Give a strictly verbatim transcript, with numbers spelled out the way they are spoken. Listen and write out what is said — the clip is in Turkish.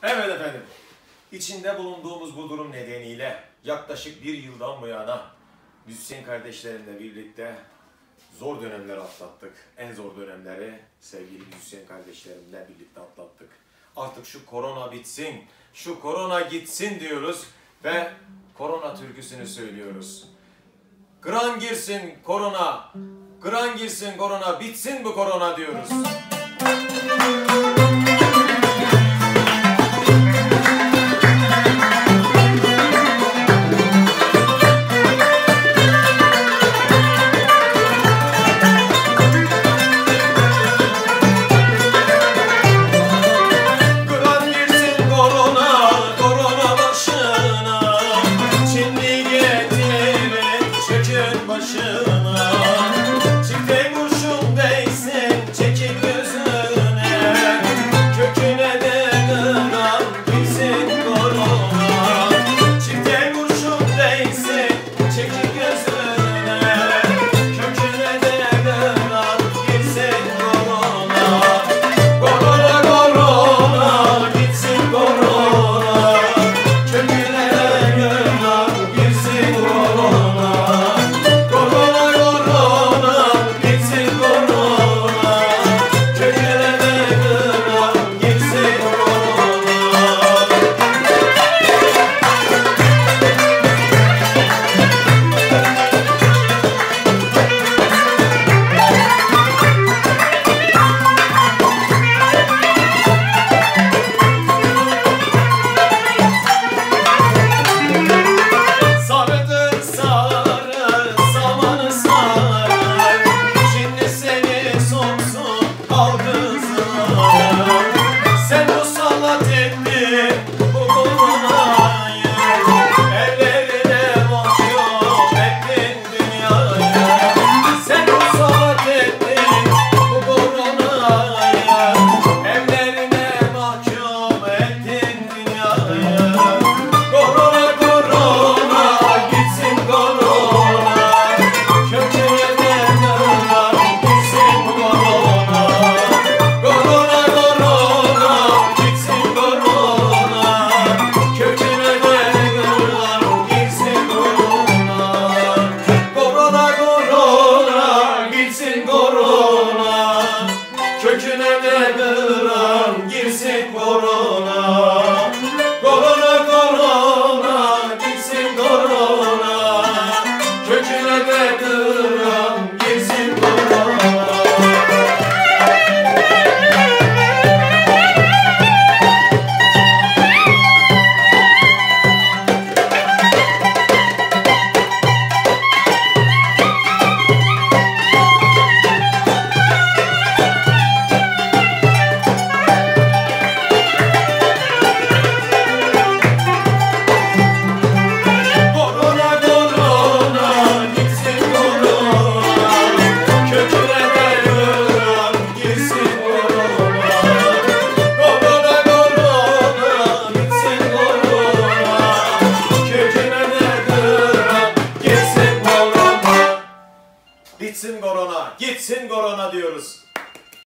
Evet efendim, içinde bulunduğumuz bu durum nedeniyle yaklaşık bir yıldan bu yana müzisyen kardeşlerimle birlikte zor dönemler atlattık. En zor dönemleri sevgili müzisyen kardeşlerimle birlikte atlattık. Artık şu korona bitsin, şu korona gitsin diyoruz ve korona türküsünü söylüyoruz. Gran girsin korona, gran girsin korona, bitsin bu korona diyoruz. Köküne de kıran girsin korona. Korona korona gitsin korona. Köküne de kıran girsin korona. Bitsin korona, gitsin korona diyoruz.